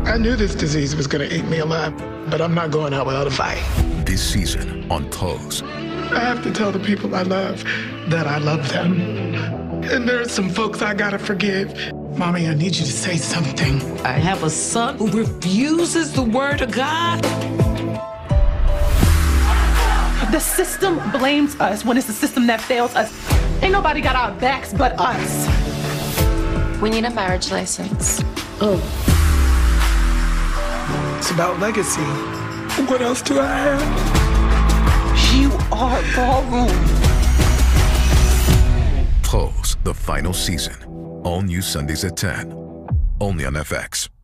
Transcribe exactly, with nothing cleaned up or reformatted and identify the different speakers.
Speaker 1: I knew this disease was going to eat me alive, but I'm not going out without a fight.
Speaker 2: This season on Pose.
Speaker 1: I have to tell the people I love that I love them. And there are some folks I gotta forgive. Mommy, I need you to say something.
Speaker 3: I have a son who refuses the word of God.
Speaker 4: The system blames us when it's the system that fails us. Ain't nobody got our backs but us.
Speaker 5: We need a marriage license.
Speaker 3: Oh.
Speaker 1: It's about legacy. What else do I have?
Speaker 4: You are ballroom.
Speaker 2: Pose, the final season. All new Sundays at ten. Only on F X.